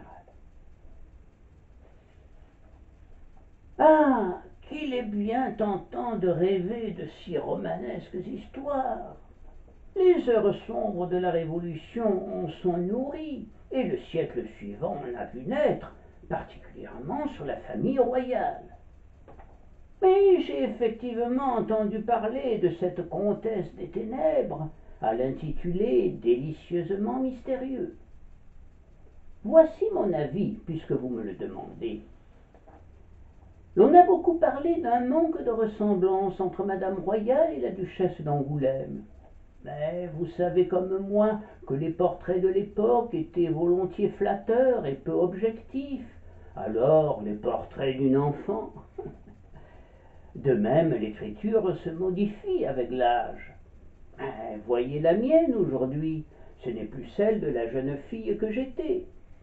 Ah, qu'il est bien tentant de rêver de si romanesques histoires! Les heures sombres de la Révolution en sont nourries, et le siècle suivant en a vu naître, particulièrement sur la famille royale. Mais j'ai effectivement entendu parler de cette comtesse des ténèbres, à l'intitulé délicieusement mystérieux. Voici mon avis, puisque vous me le demandez. L'on a beaucoup parlé d'un manque de ressemblance entre Madame Royale et la duchesse d'Angoulême. Mais vous savez comme moi que les portraits de l'époque étaient volontiers flatteurs et peu objectifs, alors les portraits d'une enfant. De même, l'écriture se modifie avec l'âge. Voyez la mienne aujourd'hui, ce n'est plus celle de la jeune fille que j'étais.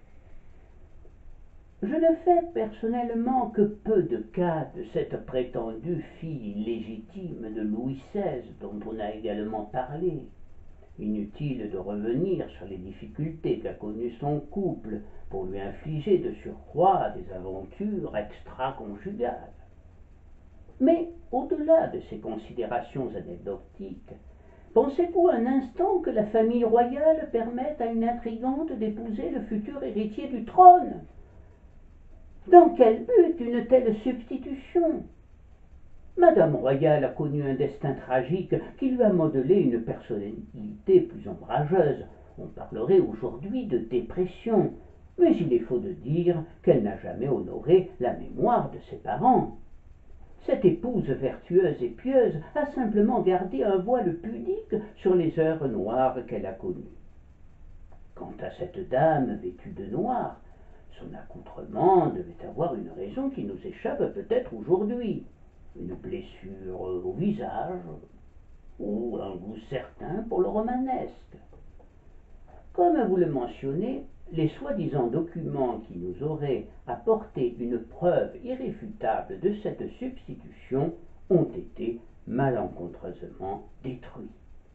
Je ne fais personnellement que peu de cas de cette prétendue fille légitime de Louis XVI dont on a également parlé. Inutile de revenir sur les difficultés qu'a connues son couple pour lui infliger de surcroît des aventures extra-conjugales. Mais au-delà de ces considérations anecdotiques, pensez-vous un instant que la famille royale permette à une intrigante d'épouser le futur héritier du trône? Dans quel but une telle substitution? Madame Royale a connu un destin tragique qui lui a modelé une personnalité plus ombrageuse. On parlerait aujourd'hui de dépression, mais il est faux de dire qu'elle n'a jamais honoré la mémoire de ses parents. Cette épouse vertueuse et pieuse a simplement gardé un voile pudique sur les heures noires qu'elle a connues. Quant à cette dame vêtue de noir, son accoutrement devait avoir une raison qui nous échappe peut-être aujourd'hui. Une blessure au visage, ou un goût certain pour le romanesque. Comme vous le mentionnez, les soi-disant documents qui nous auraient apporté une preuve irréfutable de cette substitution ont été malencontreusement détruits.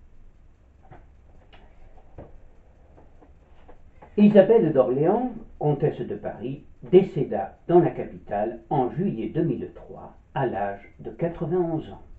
Isabelle d'Orléans, comtesse de Paris, décéda dans la capitale en juillet 2003 à l'âge de 91 ans.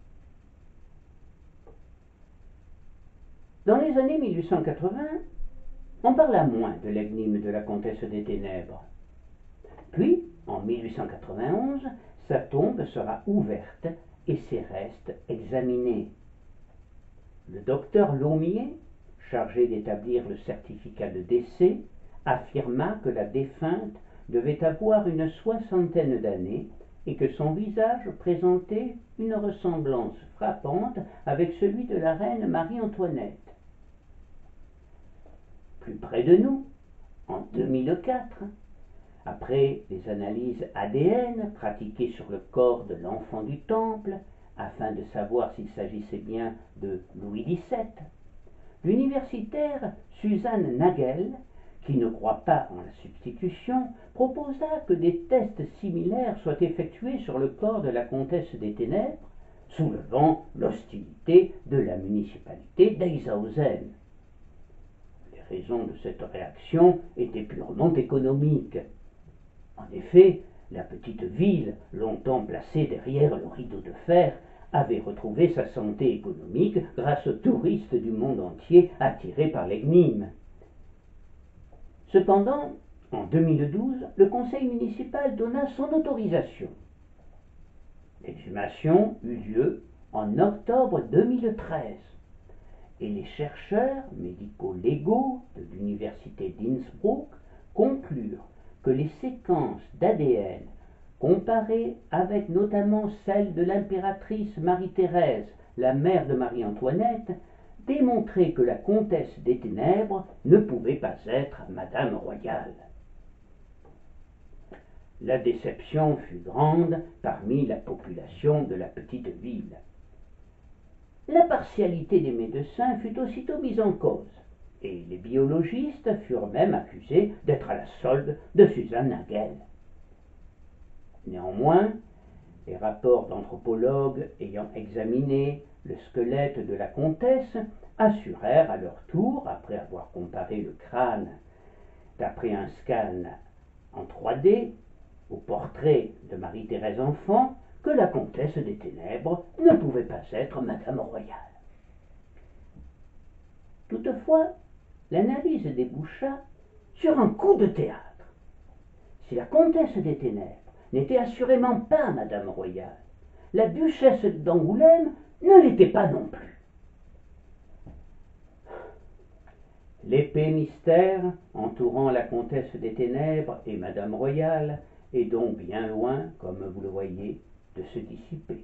Dans les années 1880, on parla moins de l'énigme de la comtesse des Ténèbres. Puis, en 1891, sa tombe sera ouverte et ses restes examinés. Le docteur Laumier, chargé d'établir le certificat de décès, affirma que la défunte devait avoir une soixantaine d'années et que son visage présentait une ressemblance frappante avec celui de la reine Marie-Antoinette. Plus près de nous, en 2004, après les analyses ADN pratiquées sur le corps de l'enfant du Temple, afin de savoir s'il s'agissait bien de Louis XVII, l'universitaire Suzanne Nagel, qui ne croit pas en la substitution, proposa que des tests similaires soient effectués sur le corps de la comtesse des Ténèbres, soulevant l'hostilité de la municipalité d'Eisenhausen. Les raisons de cette réaction étaient purement économiques. En effet, la petite ville, longtemps placée derrière le rideau de fer, avait retrouvé sa santé économique grâce aux touristes du monde entier attirés par l'énigme. Cependant, en 2012, le conseil municipal donna son autorisation. L'exhumation eut lieu en octobre 2013 et les chercheurs médico-légaux de l'université d'Innsbruck conclurent que les séquences d'ADN comparées avec notamment celles de l'impératrice Marie-Thérèse, la mère de Marie-Antoinette, démontraient que la comtesse des Ténèbres ne pouvait pas être Madame Royale. La déception fut grande parmi la population de la petite ville. La partialité des médecins fut aussitôt mise en cause, et les biologistes furent même accusés d'être à la solde de Suzanne Nagel. Néanmoins, les rapports d'anthropologues ayant examiné le squelette de la comtesse assurèrent à leur tour, après avoir comparé le crâne d'après un scan en 3D au portrait de Marie-Thérèse enfant, que la comtesse des Ténèbres ne pouvait pas être Madame Royale. Toutefois, l'analyse déboucha sur un coup de théâtre. Si la comtesse des Ténèbres n'était assurément pas Madame Royale, la duchesse d'Angoulême ne l'était pas non plus. L'épais mystère entourant la comtesse des Ténèbres et Madame Royale est donc bien loin, comme vous le voyez, de se dissiper.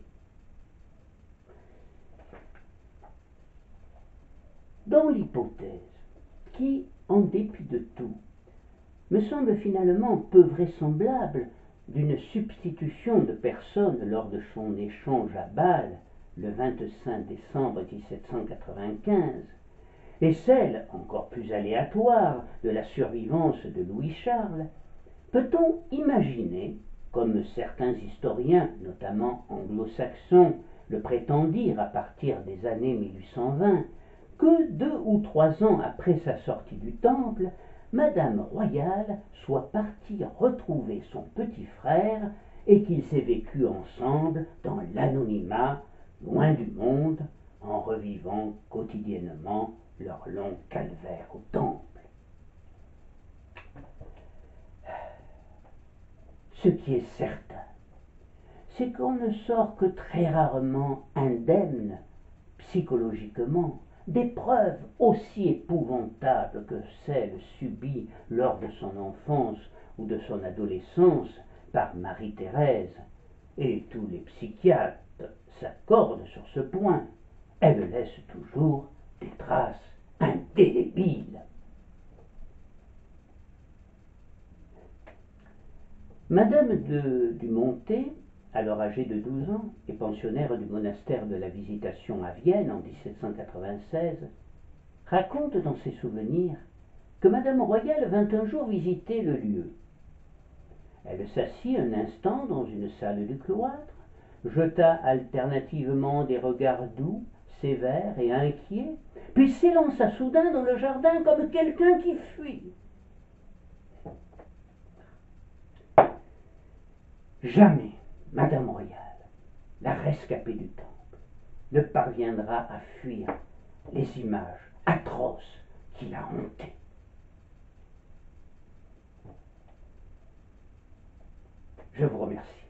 Dans l'hypothèse qui, en dépit de tout, me semble finalement peu vraisemblable d'une substitution de personne lors de son échange à Bâle le 25 décembre 1795, et celle, encore plus aléatoire, de la survivance de Louis-Charles, peut-on imaginer, comme certains historiens, notamment anglo-saxons, le prétendirent à partir des années 1820, que 2 ou 3 ans après sa sortie du Temple, Madame Royale soit partie retrouver son petit frère et qu'ils aient vécu ensemble dans l'anonymat, loin du monde, en revivant quotidiennement leur long calvaire au Temple. Ce qui est certain, c'est qu'on ne sort que très rarement indemne, psychologiquement, d'épreuves aussi épouvantables que celles subies lors de son enfance ou de son adolescence par Marie-Thérèse, et tous les psychiatres s'accordent sur ce point. Elle laisse toujours des traces indélébiles. Madame de Dumontet, alors âgée de 12 ans et pensionnaire du monastère de la Visitation à Vienne en 1796, raconte dans ses souvenirs que Madame Royale vint un jour visiter le lieu. Elle s'assit un instant dans une salle du cloître, jeta alternativement des regards doux, sévères et inquiets, puis s'élança soudain dans le jardin comme quelqu'un qui fuit. Jamais Madame Royale, la rescapée du Temple, ne parviendra à fuir les images atroces qui la hantaient. Je vous remercie.